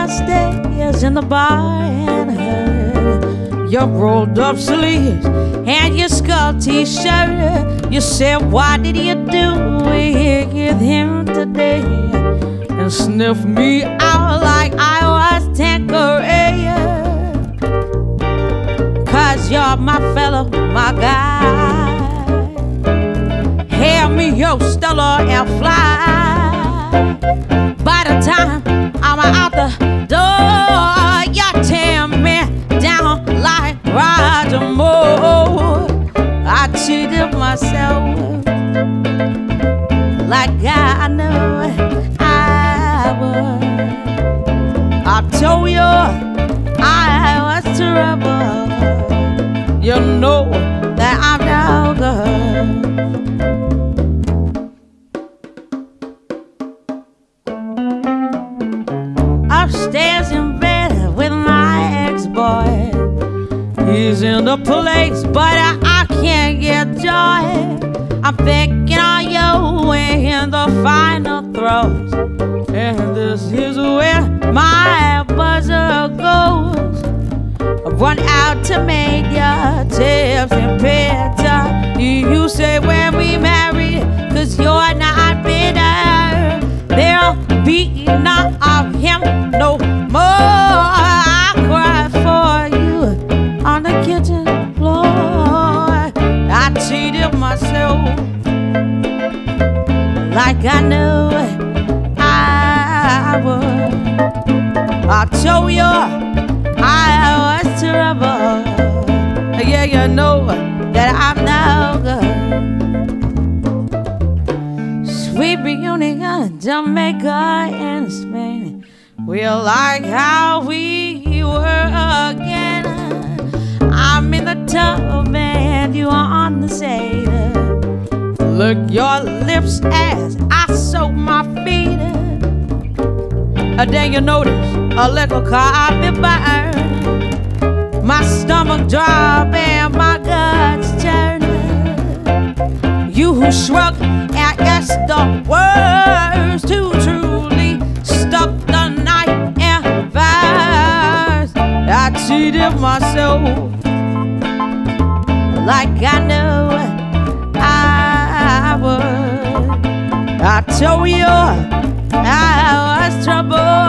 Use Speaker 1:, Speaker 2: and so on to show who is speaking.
Speaker 1: downstairs in the bar and heard your rolled up sleeves and your skull t-shirt. You said, what did you do with him today? And sniff me out like I was Tanqueray. 'Cause you're my fellow, my guy. Hand me your Stella and fly. By the time I'm out the door, you tear me down like Roger Moore. I cheated myself like I knew I would. I told you I was trouble. You know that I'm no good. Upstairs in bed with my ex-boy. He's in the place, but I can't get joy. I'm thinking on you in the final throes, and this is where my buzzer goes. I run out to make your tips and picture. You say when we married, 'cause you're not bitter. There'll be none of him no more. I cry for you on the kitchen floor. I cheated myself like I knew I would. I told you I was trouble. Yeah, you know that I'm no good. Sweet reunion, Jamaica and Spain. We're like how we were again. I'm in the tub and you are on the sailor. Lick your lips as I soak my feet. Then you notice a little carpet burn. My stomach drop and my guts turn. You who shrug and guess the words too truly stuck the night in verse. I cheated myself like I knew I would. I told you I was trouble.